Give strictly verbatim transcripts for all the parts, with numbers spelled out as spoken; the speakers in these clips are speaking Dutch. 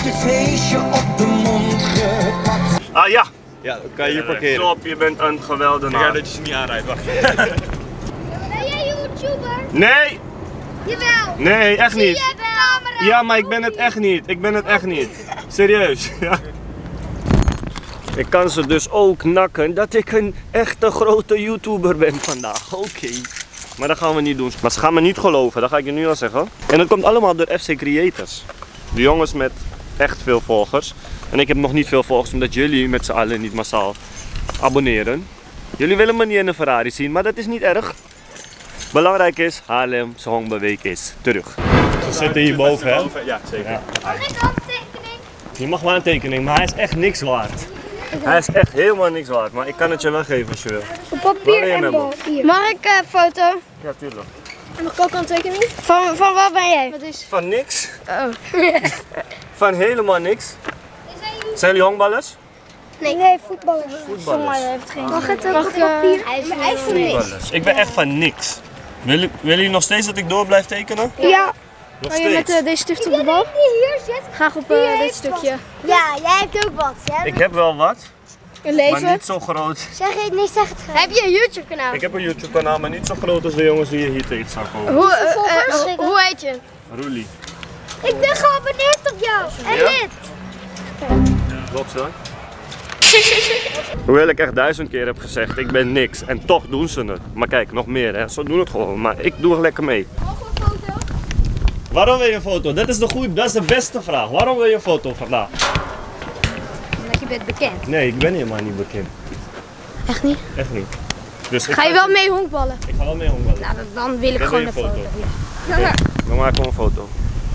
feestje op de mond gepakt. Ah ja! Ja, dan kan je hier parkeren. Stop, je bent een geweldenaar. Ja, dat je ze niet aanrijdt, wacht. Ben jij YouTuber? Nee! Jawel! Nee, echt niet. Zie je de camera? Ja, maar ik ben het echt niet. Ik ben het echt niet. Serieus. Ja. Ik kan ze dus ook nakken dat ik een echte grote YouTuber ben vandaag. Oké. Okay. Maar dat gaan we niet doen. Maar ze gaan me niet geloven, dat ga ik je nu al zeggen. En dat komt allemaal door F C Creators. De jongens met echt veel volgers. En ik heb nog niet veel volgers omdat jullie met z'n allen niet massaal abonneren. Jullie willen me niet in een Ferrari zien, maar dat is niet erg. Belangrijk is, Haarlem Songbeweeg is terug. Ze zitten hierboven, hè? Ja, zeker. Ja. Mag ik ook een tekening? Je mag wel een tekening, maar hij is echt niks waard. Hij is echt helemaal niks waard, maar ik kan het je wel geven als je wil. Op papier en papier. Mag ik een uh, foto? Ja, tuurlijk. Mag ik ook een tekening? Van, van wat ben jij? Wat is? Van niks. Oh. Van helemaal niks. Zijn jullie honkballers? Nee, nee, voetballers. Voetballers. Mag het ook op papier? Hij is van niks. Ik ben echt van niks. Willen willen jullie nog steeds dat ik door blijf tekenen? Ja. Nog Kan je met steeds? uh, deze stift op de bal? Hier zit. Graag op uh, dit stukje. Ja, jij hebt ook wat. Jij Ik heb wel wat, een maar leven. niet zo groot. Zeg het niet, zeg het graag. Heb je een YouTube kanaal? Ik heb een YouTube kanaal, maar niet zo groot als de jongens die je hier tegen zou komen. Hoe, uh, uh, hoe heet je? Roelie. Ik ben geabonneerd op jou. En Ja? lid. Klopt zo. Hoewel ik echt duizend keer heb gezegd, ik ben niks. En toch doen ze het. Maar kijk, nog meer hè. Zo doen het gewoon. Maar ik doe er lekker mee. Mogen we een foto? Waarom wil je een foto? Dat is de goede, dat is de beste vraag. Waarom wil je een foto vandaag? Omdat je bent bekend. Nee, ik ben helemaal niet bekend. Echt niet? Echt niet. Dus ik Ga je wel mee honkballen? Ik ga wel mee honkballen. Nou, dan- dan wil ik Dan gewoon wil een je foto. foto. Ja, dan maken we een foto.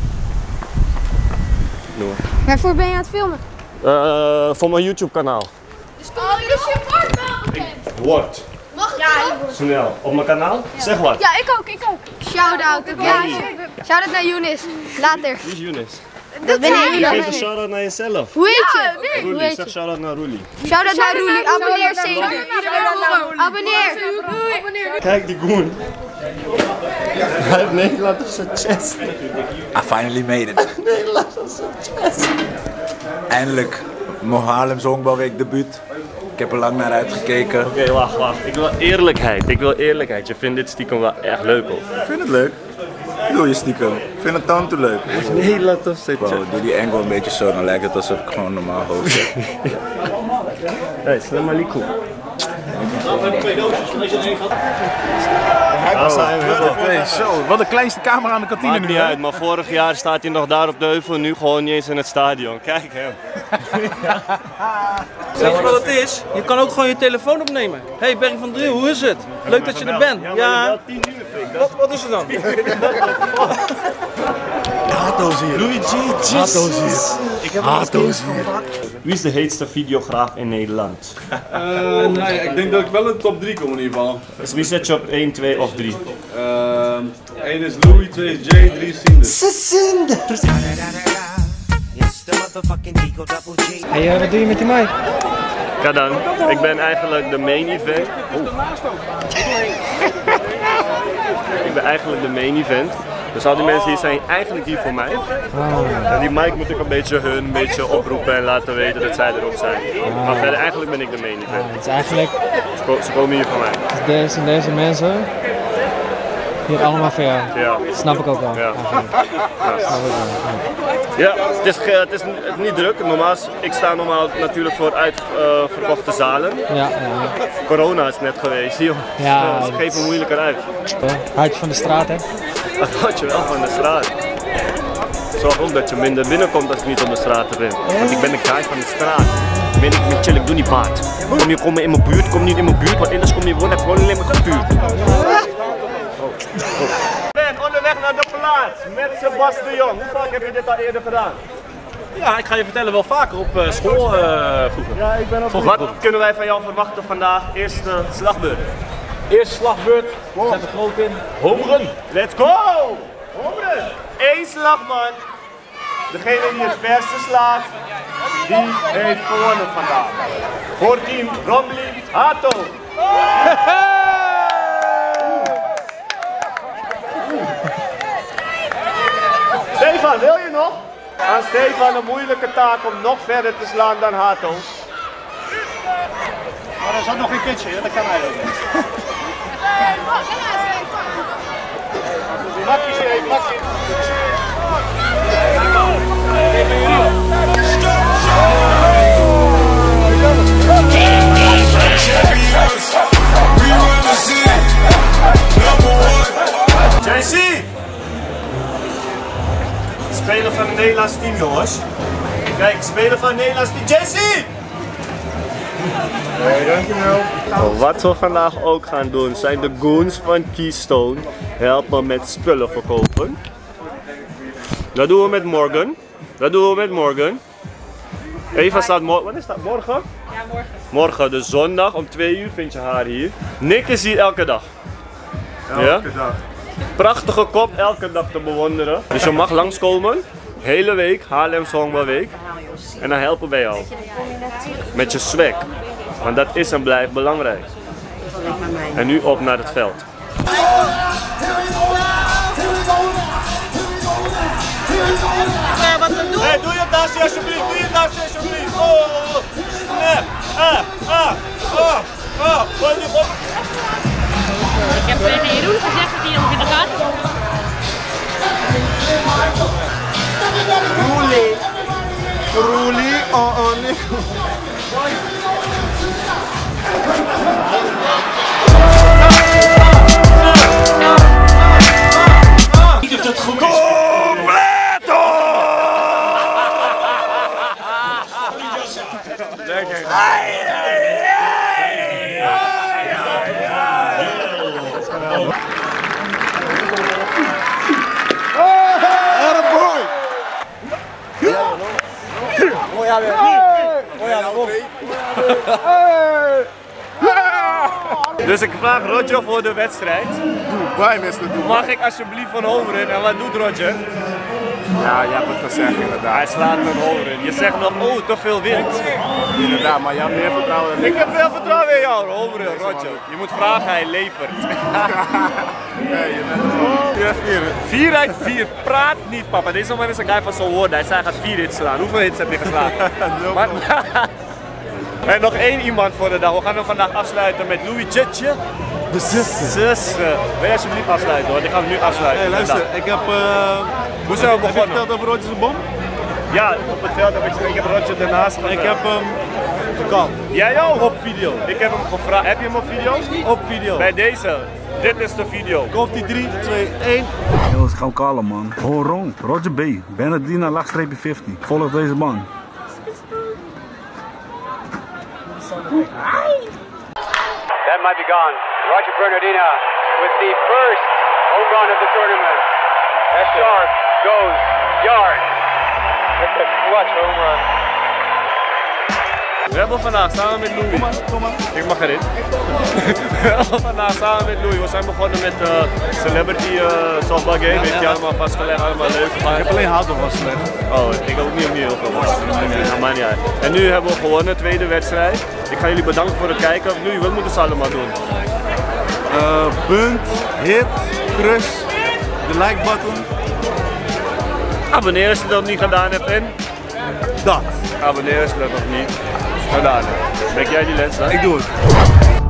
Doe maar. Waarvoor ben je aan het filmen? Uh, voor mijn YouTube kanaal. Dus oh, dus je wordt wel bekend. Wordt. Mag ik ja, Snel. Op mijn kanaal? Zeg wat. ja, ik ook, ik ook. Shout-out, oké? Ja, shout-out naar Younes. Later. Wie is Younes? Dat ben ik. Geef een shout-out naar jezelf. Hoe heet je? Hoe Roelie, heet zeg je? shout-out naar Roelie. Shout-out naar Roelie. Abonneer zeker. Abonneer. Abonneer. Kijk die goon. Hij heeft Nederland op zijn chest. I finally made it. Nederland op zijn chest. Eindelijk, mijn Haarlem Songbeweeg debuut. Ik heb er lang naar uitgekeken. Oké, okay, wacht, wacht. Ik wil eerlijkheid. Ik wil eerlijkheid. Je vindt dit stiekem wel echt leuk hoor. Ik vind het leuk. Doe je stiekem. Ik vind het dan te leuk. Nederland op zijn chest. Wow, doe die angle een beetje zo, dan lijkt het alsof ik gewoon normaal hoofd heb. Hey, salam alaikum. Hey, zo, wat de kleinste camera aan de kantine Maakt nu. niet hè? uit, maar vorig jaar staat hij nog daar op de heuvel, nu gewoon niet eens in het stadion. Kijk hem. Weet je wat het is? Je kan ook gewoon je telefoon opnemen. Hé hey Berry van Driel, hoe is het? Leuk dat je er bent. Ja, wat, wat is er dan? Hato's hier. Luigi, Hato's hier. Ik heb Hato's hier. Wie is de heetste videograaf in Nederland? Uh, nou ja, ik denk dat ik wel in de top drie kom in ieder geval. Dus wie zet je op één, twee of drie? één uh, is Louis, twee is Jay, drie is Cinder. Hey, uh, wat doe je met die mic? Ja dan, ik ben eigenlijk de main event. Oh. Ik ben eigenlijk de main event. Dus al die mensen hier zijn eigenlijk hier voor mij. En die mic moet ik een beetje hun een beetje oproepen en laten weten dat zij erop zijn. Maar verder eigenlijk ben ik de main event. Het is eigenlijk, Ze, ko ze komen hier voor mij. deze, deze mensen hier allemaal voor jou. Ja. Dat snap ik ook wel. Ja. Dat snap ik wel. Ja, het is, ge- het is, het is niet druk. Normaal, ik sta normaal natuurlijk voor uitverkochte zalen. Ja, ja. Corona is net geweest, joh. Ja, Ze geven moeilijker uit. Hartje van de straat, hè? Dat had je wel van de straat. Zorg ook dat je minder binnenkomt als ik niet op de straat ben. Want ik ben een guy van de straat. Ben ik met chill, ik doe niet baat. Kom je komen in mijn buurt, kom niet in mijn buurt, want anders kom je gewoon, gewoon alleen maar gevuurd. Ik ben onderweg naar de plaats met Sebas de Jong. Hoe vaak heb je dit al eerder gedaan? Ja, ik ga je vertellen wel vaker op uh, school uh, vroeger. Ja, ik ben op. Wat kunnen wij van jou verwachten vandaag? Eerste slagbeurt. Eerste slagbeurt, zet de groot in. Home run. Let's go! Home run. Eén slag man. Degene die het verste slaat, die heeft gewonnen vandaag. Voor team Romli Hato. Stefan, wil je nog? Aan Stefan een moeilijke taak om nog verder te slaan dan Hato. Maar er zat nog geen kitje, dat kan eigenlijk niet. Makkie zit, makkie. Jesse! Speler van het Nederlands team, jongens. Kijk, speler van het Nederlands team. Jesse! Nee, dankjewel. Wat we vandaag ook gaan doen zijn de goons van Keystone helpen met spullen verkopen. Dat doen we met Morgan. Dat doen we met Morgan. Eva staat morgen. Wat is dat? Morgen? Ja, morgen. Morgen, dus zondag om twee uur vind je haar hier. Nick is hier elke dag. Elke Ja? dag. Prachtige kop, elke dag te bewonderen. Dus je mag langskomen. Hele week, Haarlem Songbalweek. En dan helpen wij jou. Met je swag. Want dat is en blijft belangrijk. En nu op naar het veld. Hey, doe je dansje alsjeblieft, doe je dansje alsjeblieft. Oh, oh, oh. Snap. Ah, ah, oh, oh. Gooi die op. Ik heb tegen Jeroen gezegd dat hij nog in de gaten komt. Roelie. Roelie, oh oh nee. Niet of dat goed is. Dus ik vraag Roger voor de wedstrijd. Dubai, mister Dubai. Mag ik alsjeblieft van Homerin? En wat doet Roger? Ja, je hebt het gezegd Hij inderdaad. slaat een Homerin. Je zegt nog, oh, te veel wind. Inderdaad, maar je hebt meer vertrouwen dan Ik ik. heb veel vertrouwen in jou, Homerin, Roger. Je moet vragen, hij levert. Nee, je bent er vier. vier uit vier, praat niet papa. Deze man is een guy van zijn woorden. Hij zei hij gaat vier hits slaan. Hoeveel hits heb je geslagen? Maar, en nog één iemand voor de dag. We gaan hem vandaag afsluiten met Louis Jetje. De zussen. Zussen. Wil je alsjeblieft afsluiten hoor? Die gaan we nu afsluiten. Hey, luister, ik heb... Uh, Hoe zijn we heb je begonnen? verteld over Roger's bom? Ja, op het veld heb ik, ik heb Roger daarnaast gehad. Ik heb hem gekald. Jij ook? Op video. Ik heb hem gevraagd. Heb je hem op video? Op video. Bij deze. Dit is de video. Komt die drie, twee, één. Yo, is gauw kalm man. Horon, Roger B. Bernardina, laagstreepje vijftig. Volg deze man. That might be gone. Roger Bernardina with the first home run of the tournament. That shark goes yard. That's a clutch home run. We hebben vandaag samen met Louis. Kom maar, kom maar. Ik mag erin. We hebben vandaag samen met Louis. We zijn begonnen met de uh, Celebrity uh, Softball Game. Heeft hij allemaal vastgelegd, allemaal leuk gemaakt. Ik heb alleen Hato vastgelegd. Oh, ik heb ook niet, niet heel veel vastgelegd. Dat maakt niet uit. En nu hebben we gewonnen, tweede wedstrijd. Ik ga jullie bedanken voor het kijken. Louis, wat moeten ze allemaal doen? Uh, punt, hit, crush, de like button. Abonneer als je dat nog niet gedaan hebt en Dat. abonneer als je dat nog niet gedaan hebt. Maak jij die lens dan? Ik doe het.